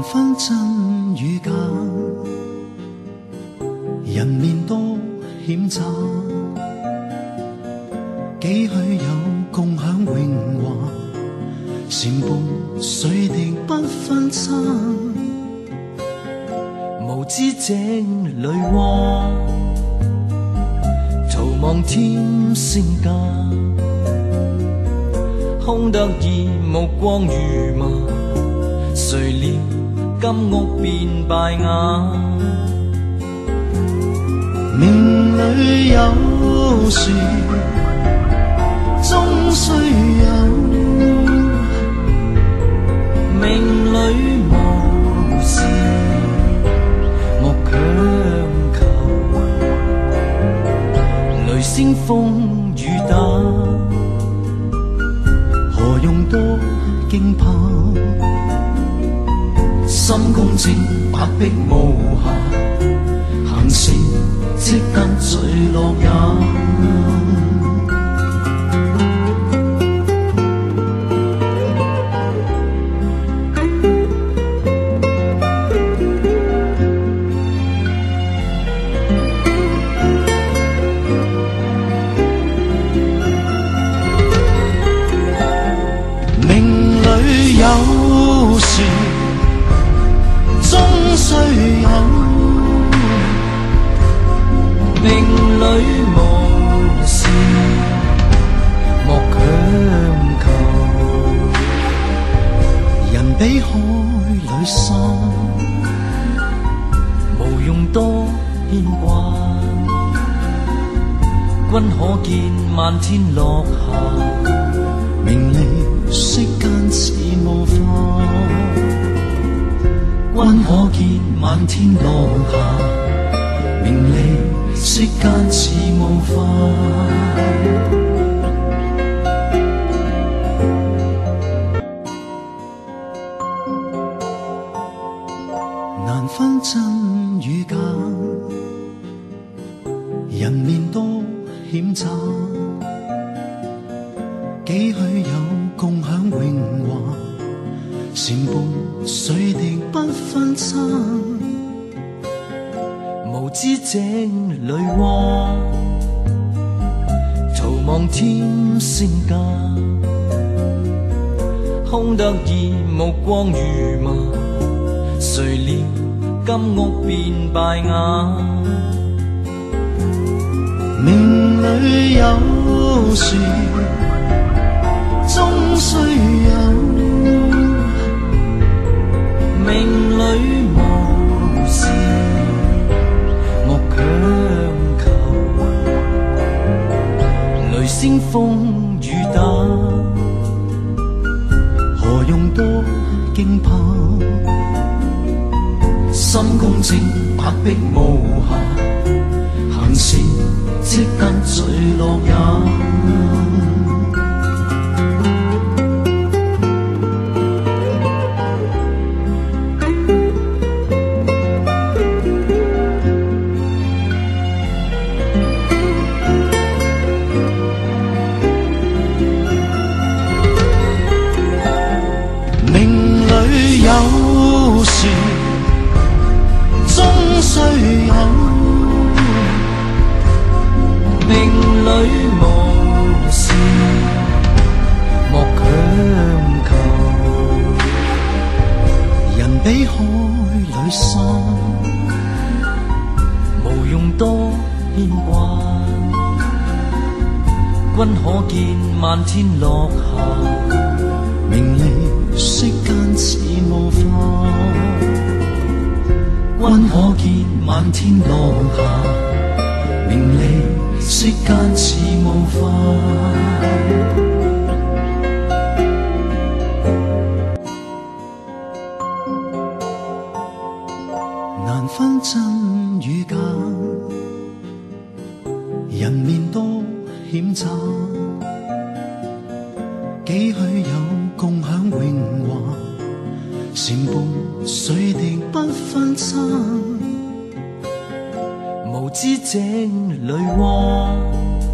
分真與假，人面多險詐，幾許有共享榮華，禪伴水滴不分差。無知井裏蛙，徒望添聲價，空得意目光如麻，誰料金屋變敗瓦。命裏有時終須有，命裏無事莫強求。雷聲風雨打，何用多驚怕？心公正，白璧無瑕，行成即得墜落也。命裏有時終須有，命裏無事莫強求。人比海裏沙，無用多牽掛。君可見漫天落霞，名利息間似霧化。君可見漫天落霞，名利息間似霧化。難分真與假，人面多險詐，幾許有共享榮華，禪伴水滴不分差。無知井裏蛙，徒望添聲價，空得意目光如麻，誰料金屋變敗瓦。命裏有時終須有，命裏無事莫強求。雷聲風雨打，何用多驚怕？心公正，白璧無瑕，行成即得墜落也。命裏有時終須有，命裏無事莫強求。人比海裏沙，無用多牽掛。君可見漫天落霞，名利息間似霧化。君可見漫天落霞，名利息間似霧化。難分真與假，人面多險詐，幾許有共享榮華，禪伴水滴不分差。無知井裏蛙，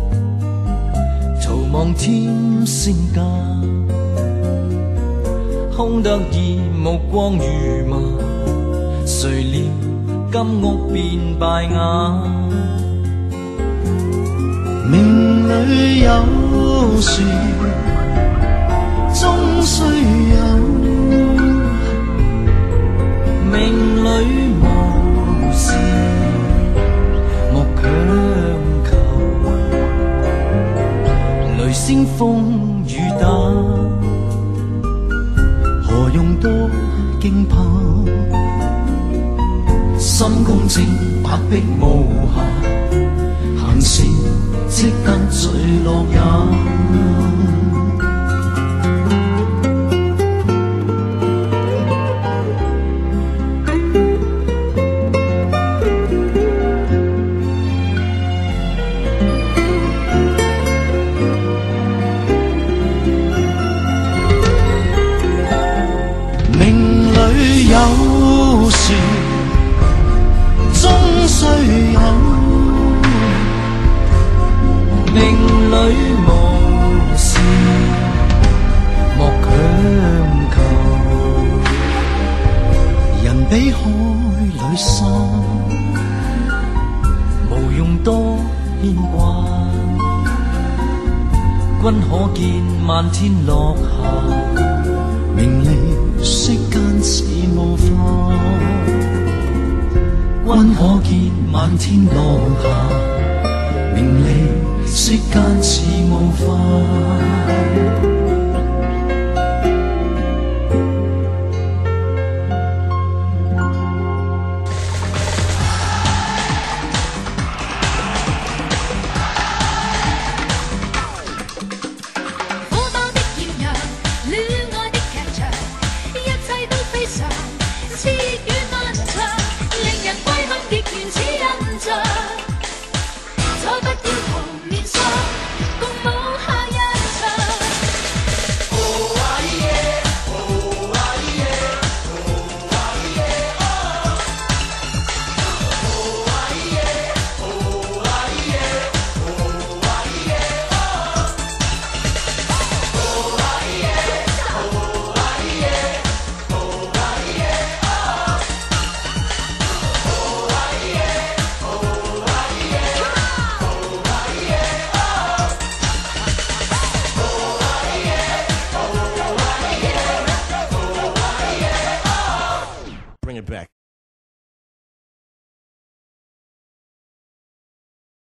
徒望添聲價， 空得意目光如麻，谁料金屋变败瓦。 命里有时终须有， 命里无事莫强求。雷声风雨打，何用多惊怕？心公正，白璧无瑕，行善积得最乐也。 命里有时终须有， 命里无事莫强求。 人比海里深， 无用多牵挂。君可见漫天落霞， 名利息间似雾化。 君可见漫天落霞， 名利息间似雾化。